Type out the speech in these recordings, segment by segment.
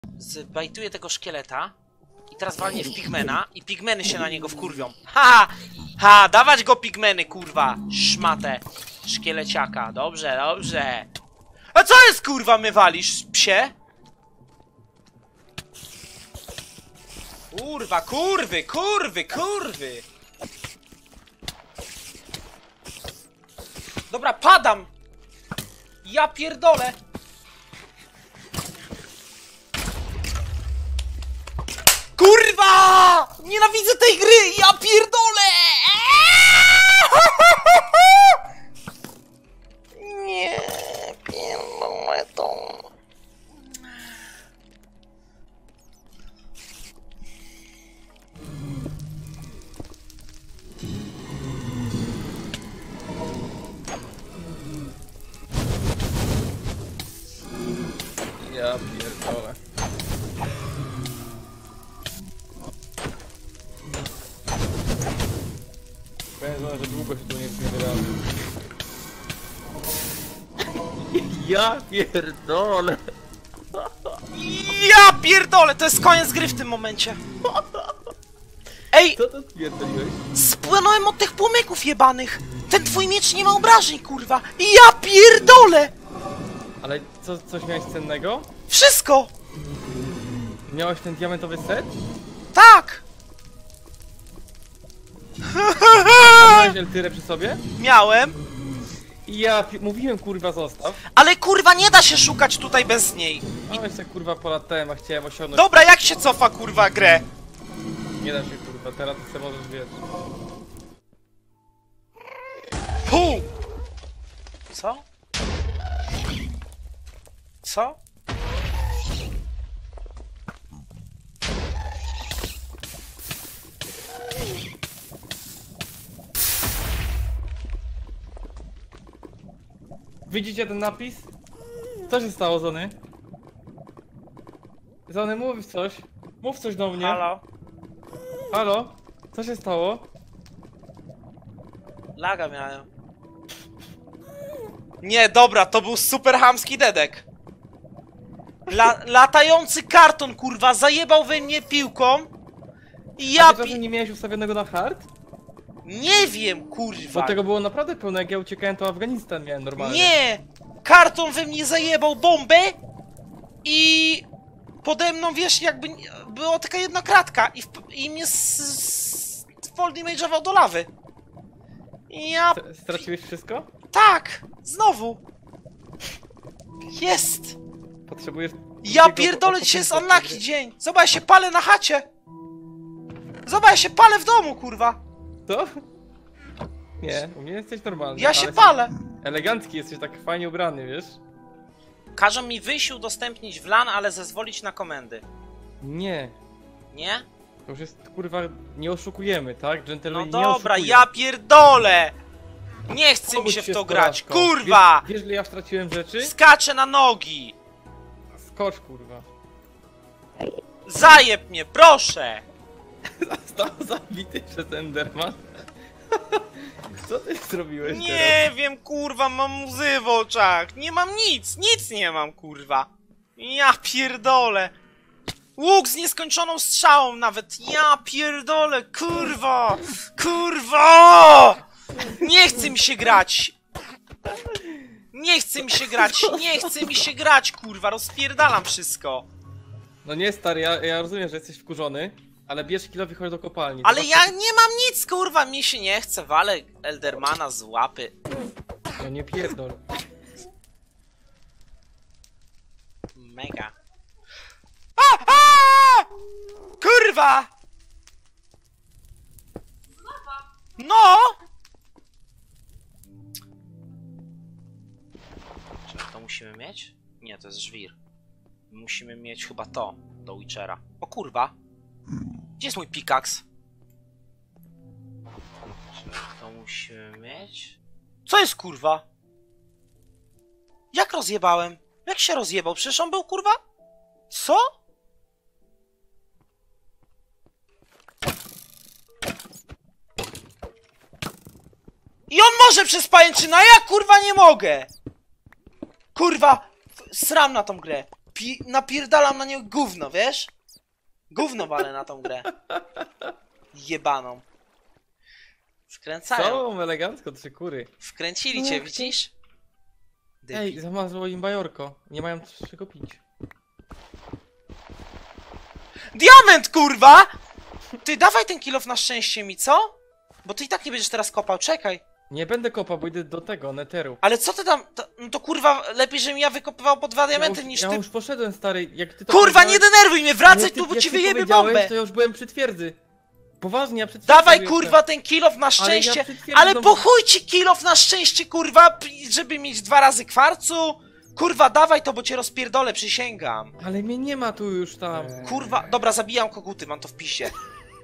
Zbajtuję tego szkieleta i teraz walnie w pigmena i pigmeny się na niego wkurwią. Ha! Ha! Dawać go pigmeny, kurwa! Szmatę! Szkieleciaka. Dobrze, dobrze. A co jest, kurwa, my walisz, psie? Kurwa, kurwy, kurwy, kurwy! Dobra, padam! Ja pierdolę! Kurwa! Nienawidzę tej gry! Ja pierdolę! Nie, pierdolę to. Ja pierdolę. Powiem, że długo się tu nie zmieniamy. Ja pierdolę. Ja pierdolę! To jest koniec gry w tym momencie. Ej! Co to spierdoliłeś? Spłynąłem od tych płomyków jebanych! Ten twój miecz nie ma obrażeń, kurwa! Ja pierdolę! Ale coś miałeś cennego? Wszystko! Miałeś ten diamentowy set? Tak! Miałeś Eltyrę przy sobie? Miałem, I ja mówiłem kurwa zostaw. ale kurwa nie da się szukać tutaj bez niej. Małeś se kurwa polatałem, a chciałem osiągnąć. Dobra, jak się cofa, kurwa, grę? Nie da się kurwa, teraz to sobie możesz wiesz. Pu! Co? Co? Widzicie ten napis? Co się stało, Zony? Zony, mów coś. Mów coś do mnie. Halo? Halo? Co się stało? Laga miałem. Nie, dobra, to był super chamski dedek. Latający karton, kurwa, zajebał we mnie piłką. I A ja ty czasem nie miałeś ustawionego na hard? Nie wiem, kurwa. Bo tego było naprawdę pełno, jak ja uciekałem, to Afganistan miałem normalnie. Nie! Karton we mnie zajebał bombę i pode mną, wiesz, jakby była taka jedna kratka i mnie Fall damage'ował do lawy. Ja... Straciłeś wszystko? Tak! Znowu! Jest! Potrzebujesz... Ja pierdolę, dzisiaj jest unlucky dzień! Zobacz, ja się palę na chacie! Zobacz, ja się palę w domu, kurwa! Co? Nie, u mnie jesteś normalny. Ja się ale palę! Elegancki jesteś, tak fajnie ubrany, wiesz? Każą mi wyjść i udostępnić w LAN, ale zezwolić na komendy. Nie. Nie? To już jest, kurwa, nie oszukujemy, tak? No Gentlemen nie dobra, oszukują. ja pierdolę! Nie chce mi Obudź się w z to grać, porażką. kurwa! Wiesz, ile ja straciłem rzeczy? Skaczę na nogi! Skocz, kurwa. Zajeb mnie, proszę! Został zabity przez Enderman. Co ty zrobiłeś teraz? Nie wiem, kurwa, mam łzy w oczach. Nie mam nic, nic nie mam, kurwa. Ja pierdolę. Łuk z nieskończoną strzałą nawet. Ja pierdolę, kurwa! Kurwa! Nie chce mi się grać. Nie chce mi się grać, nie chce mi się grać, kurwa. Rozpierdalam wszystko. No nie, stary, ja rozumiem, że jesteś wkurzony, ale bierz kilo, wychodź do kopalni. Ale Zobacz, ja nie mam nic, kurwa, mi się nie chce, walę Eldermana z łapy. No nie pierdol. Mega. A! Kurwa! No! Czy to musimy mieć? Nie, to jest żwir. Musimy mieć chyba to do Witchera. O kurwa! Gdzie jest mój pikaks? Czy to musimy mieć? Co jest kurwa? Jak rozjebałem? Jak się rozjebał? Przecież on był kurwa? Co? I on może przez pajęczynę, a ja kurwa nie mogę! Kurwa! Sram na tą grę. napierdalam na niego gówno, wiesz? Gówno walę na tą grę. Jebaną. Wkręcają. Co? Elegancko, 3 kury. Wkręcili cię, widzisz? Ej, zamazło im bajorko. Nie mają czego pić. Diament, kurwa! Ty dawaj ten kill off na szczęście mi, co? Bo ty i tak nie będziesz teraz kopał, czekaj. Nie będę kopał, bo idę do tego, neteru. Ale co ty tam... No to kurwa, lepiej, żebym ja wykopywał po 2 diamenty niż Ja ty... już poszedłem, stary, jak ty to Kurwa, nie powiedziałeś- denerwuj mnie, wracaj jak tu, bo jak ci ty wyjebie powiedziałeś, bombę! to ja już byłem przy twierdzy. Poważnie, ja przed twierdzy Dawaj jestem. kurwa ten kill off na szczęście, ja przed twierdzą- ale po chuj ci kill off na szczęście kurwa, żeby mieć 2 razy kwarcu? Kurwa dawaj to, bo cię rozpierdolę, przysięgam. Ale mnie nie ma tu już tam. Kurwa, dobra, zabijam koguty, mam to w pisie.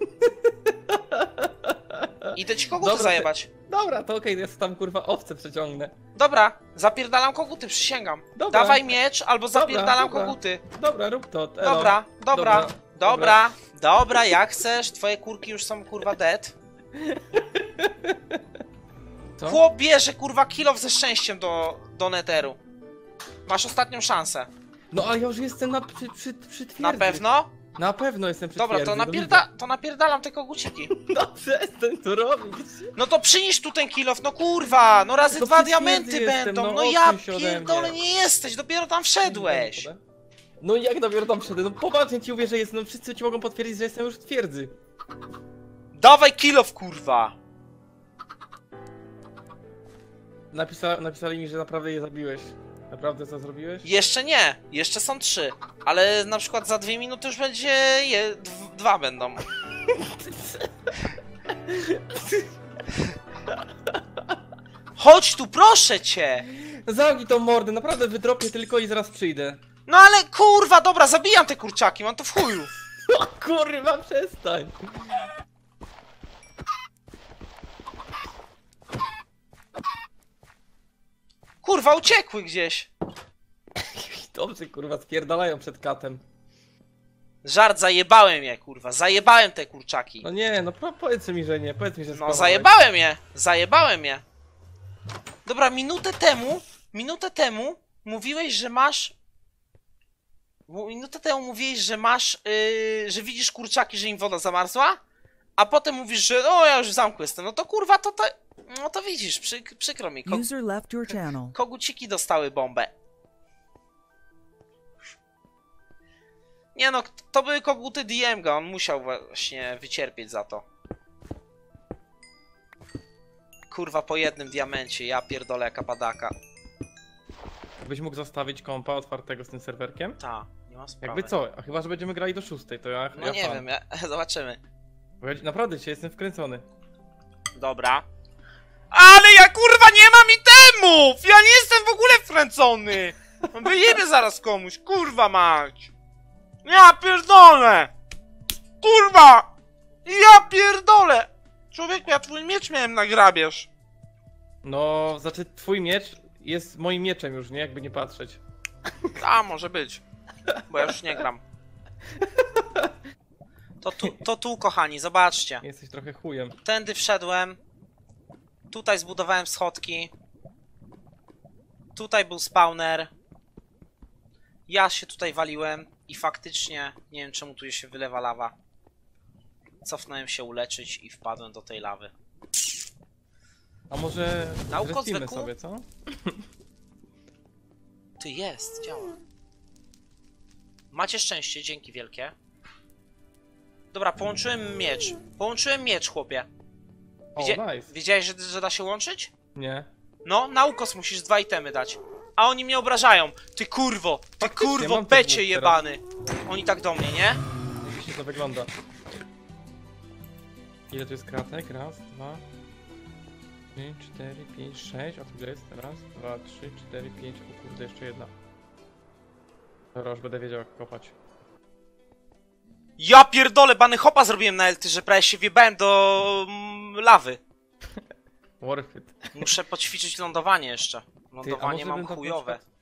Idę ci koguty Dobra, zajebać. Dobra, to okej, ja tam kurwa owce przeciągnę. Dobra, zapierdalam koguty, przysięgam. Dobra. Dawaj miecz, albo zapierdalam dobra. koguty. Dobra, rób to. Elo. Dobra, jak chcesz, twoje kurki już są kurwa dead. Co? Chłop bierze kurwa kill off ze szczęściem do neteru. Masz ostatnią szansę. No ale ja już jestem przy twierdzy. Na pewno? Na pewno jestem przy Dobra, twierdzy. to napierdalam te koguciki. No przestań to robić. No to przynieś tu ten kill off, no kurwa, no razy To 2 przy diamenty twierdzy jestem, będą, no no ja odsuń się ode pierdolę, mnie. nie jesteś, dopiero tam wszedłeś. No i jak dopiero tam wszedłem? No poważnie ci mówię, że jestem, no wszyscy ci mogą potwierdzić, że jestem już w twierdzy. Dawaj kill off, kurwa. Napisali mi, że naprawdę je zabiłeś. Naprawdę co zrobiłeś? Jeszcze nie, jeszcze są 3. Ale na przykład za 2 minuty już będzie 2 będą. Chodź tu, proszę cię! Zamknij tą mordę, naprawdę wydropię tylko i zaraz przyjdę. No ale kurwa, dobra, zabijam te kurczaki, mam to w chuju. O kurwa, przestań! Kurwa, uciekły gdzieś. Dobrze, kurwa, spierdalają przed katem. Żart, zajebałem je, kurwa, zajebałem te kurczaki. No nie, no powiedz mi, że nie, powiedz mi, że No skłamałeś. zajebałem je. Dobra, minutę temu mówiłeś, że masz... Minutę temu mówiłeś, że masz, że widzisz kurczaki, że im woda zamarzła, a potem mówisz, że o, ja już w zamku jestem. No to kurwa, no to widzisz, przykro mi. User left your channel. Koguciki dostały bombę. Nie no, to były koguty DMG, on musiał właśnie wycierpieć za to. Kurwa, po jednym diamencie, ja pierdolę jaka padaka. Byś mógł zostawić kompa otwartego z tym serwerkiem? Ta, nie ma sprawy. Jakby co, a chyba, że będziemy grali do 6, to ja No nie wiem, zobaczymy. Bo ja naprawdę dzisiaj jestem wkręcony. Dobra. Ale ja kurwa nie mam itemów! Ja nie jestem w ogóle wkręcony! Wyjebie zaraz komuś, kurwa mać! Ja pierdolę! Kurwa! Ja pierdolę! Człowieku, ja twój miecz miałem na grabież. No, znaczy twój miecz jest moim mieczem już, nie? Jakby nie patrzeć. A, może być. Bo ja już nie gram. To tu, kochani, zobaczcie. Jesteś trochę chujem. Tędy wszedłem. Tutaj zbudowałem schodki. Tutaj był spawner. Ja się tutaj waliłem i faktycznie nie wiem czemu tu się wylewa lawa. Cofnąłem się uleczyć i wpadłem do tej lawy. A może Nauko zrespimy zwykłą? sobie, co? Ty, jest, działa. Macie szczęście, dzięki wielkie. Dobra, połączyłem miecz. Połączyłem miecz, chłopie. O, nice. Wiedziałeś, że da się łączyć? Nie. No, na ukos musisz 2 itemy dać. A oni mnie obrażają. Ty kurwo, Faktycznie, mam tych becie dwóch jebany. Oni tak do mnie, nie? Jeśli to wygląda. Ile tu jest kratek? Raz, dwa, 3, 4, 5, 6. A tu ile jest? Raz, dwa, 3, 4, 5. O kurde, jeszcze jedna. Dobra, już będę wiedział jak kopać. Ja pierdolę, bany hopa zrobiłem na elty, że prawie się wjebałem do lawy. Worth it. Muszę poćwiczyć lądowanie jeszcze. Ty, a Lądowanie może mam bym to chujowe. na przykład